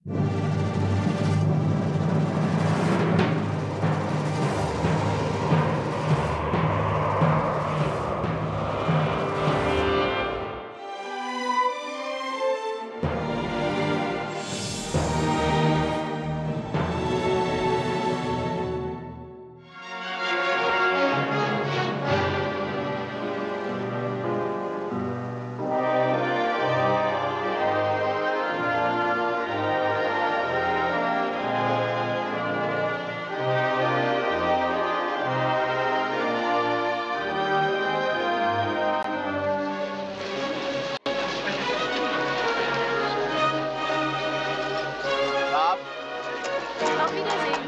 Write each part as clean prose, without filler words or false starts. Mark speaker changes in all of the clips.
Speaker 1: Auf Wiedersehen.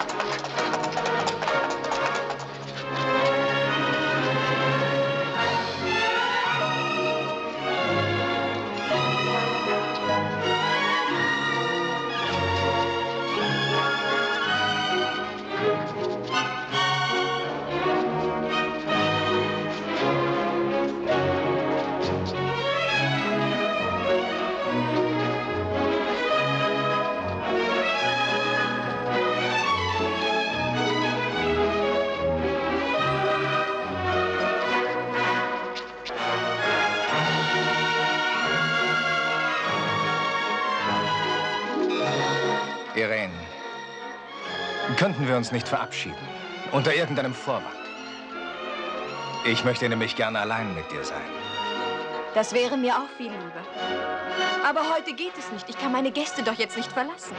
Speaker 2: Irene, könnten wir uns nicht verabschieden? Unter irgendeinem Vorwand. Ich möchte nämlich gerne allein mit dir sein.
Speaker 1: Das wäre mir auch viel lieber. Aber heute geht es nicht. Ich kann meine Gäste doch jetzt nicht verlassen.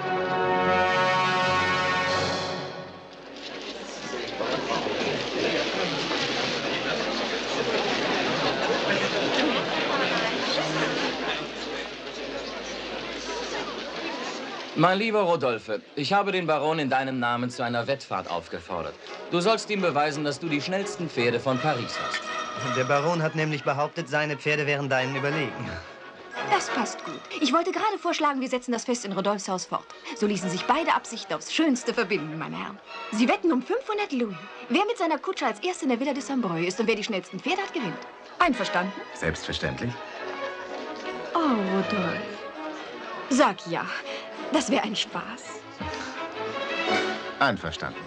Speaker 3: Mein lieber Rodolphe, ich habe den Baron in deinem Namen zu einer Wettfahrt aufgefordert. Du sollst ihm beweisen, dass du die schnellsten Pferde von Paris hast.
Speaker 4: Der Baron hat nämlich behauptet, seine Pferde wären deinen überlegen.
Speaker 1: Das passt gut. Ich wollte gerade vorschlagen, wir setzen das Fest in Rodolphs Haus fort. So ließen sich beide Absichten aufs Schönste verbinden, meine Herren. Sie wetten um 500 Louis. Wer mit seiner Kutsche als Erster in der Villa de Sambreuil ist und wer die schnellsten Pferde hat, gewinnt. Einverstanden?
Speaker 2: Selbstverständlich.
Speaker 1: Oh, Rodolphe. Sag ja. Das wäre ein Spaß.
Speaker 2: Einverstanden.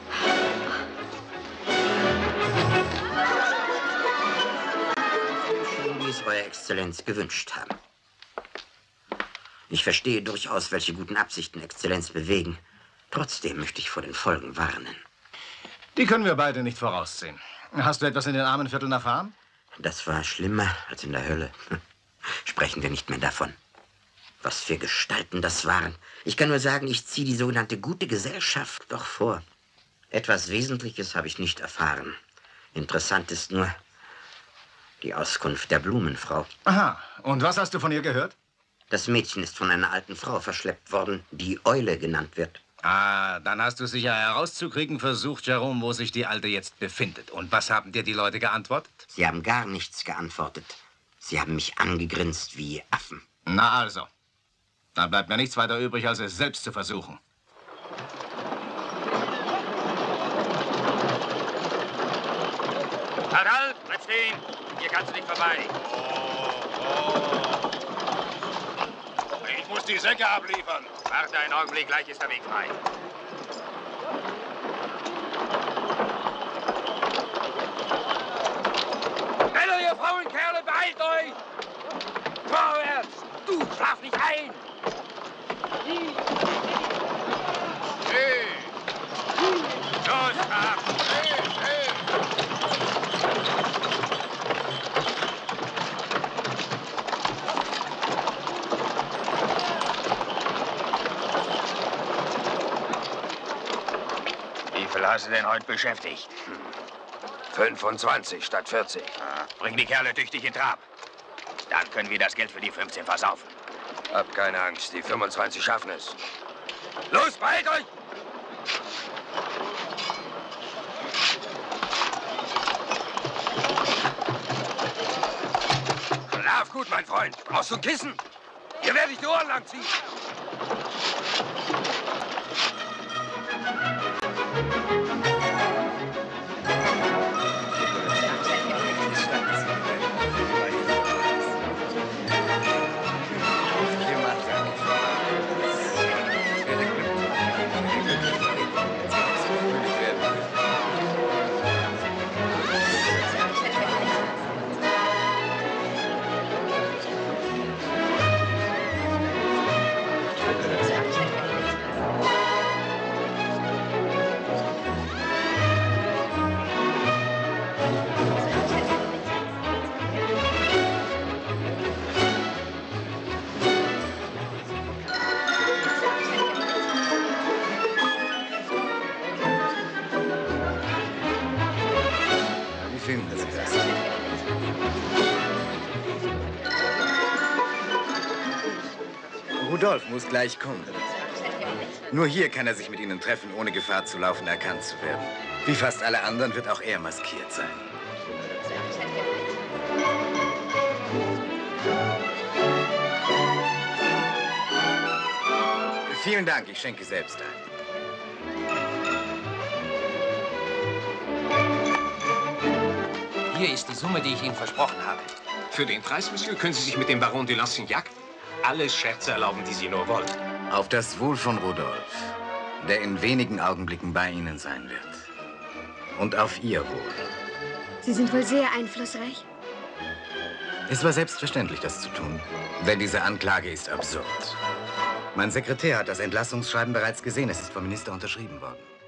Speaker 5: Schön, wie es Euer Exzellenz gewünscht haben. Ich verstehe durchaus, welche guten Absichten Exzellenz bewegen. Trotzdem möchte ich vor den Folgen warnen.
Speaker 2: Die können wir beide nicht voraussehen. Hast du etwas in den armen Vierteln erfahren?
Speaker 5: Das war schlimmer als in der Hölle. Sprechen wir nicht mehr davon. Was für Gestalten das waren. Ich kann nur sagen, ich ziehe die sogenannte gute Gesellschaft doch vor. Etwas Wesentliches habe ich nicht erfahren. Interessant ist nur die Auskunft der Blumenfrau.
Speaker 2: Aha. Und was hast du von ihr gehört?
Speaker 5: Das Mädchen ist von einer alten Frau verschleppt worden, die Eule genannt wird.
Speaker 2: Ah, dann hast du sicher herauszukriegen versucht, Jerome, wo sich die Alte jetzt befindet. Und was haben dir die Leute geantwortet?
Speaker 5: Sie haben gar nichts geantwortet. Sie haben mich angegrinst wie Affen.
Speaker 2: Na also. Dann bleibt mir nichts weiter übrig, als es selbst zu versuchen.
Speaker 6: Halt! Bleib stehen! Hier kannst du nicht vorbei.
Speaker 7: Ich muss die Säcke abliefern.
Speaker 6: Warte einen Augenblick, gleich ist der Weg frei. Männer, ihr Frauenkerle, beeilt euch! Vorwärts! Du, schlaf nicht ein!
Speaker 7: Hey!
Speaker 6: Los, ab!
Speaker 7: Hey! Hey!
Speaker 6: Wie viel hast du denn heute beschäftigt?
Speaker 7: 25 statt 40.
Speaker 6: Bring die Kerle tüchtig in Trab. Dann können wir das Geld für die 15 versaufen.
Speaker 7: Habt keine Angst, die 25 schaffen es.
Speaker 6: Los, beeilt euch! Schlaf gut, mein Freund. Brauchst du ein Kissen? Hier werde ich die Ohren lang ziehen.
Speaker 8: Rudolf muss gleich kommen. Nur hier kann er sich mit Ihnen treffen, ohne Gefahr zu laufen, erkannt zu werden. Wie fast alle anderen wird auch er maskiert sein. Vielen Dank, ich schenke selbst ein.
Speaker 9: Hier ist die Summe, die ich Ihnen versprochen habe.
Speaker 10: Für den Preis, Monsieur, können Sie sich mit dem Baron de Lancignac alle Scherze erlauben, die Sie nur wollen.
Speaker 8: Auf das Wohl von Rudolf, der in wenigen Augenblicken bei Ihnen sein wird. Und auf Ihr Wohl.
Speaker 11: Sie sind wohl sehr einflussreich.
Speaker 8: Es war selbstverständlich, das zu tun. Denn diese Anklage ist absurd. Mein Sekretär hat das Entlassungsschreiben bereits gesehen. Es ist vom Minister unterschrieben worden.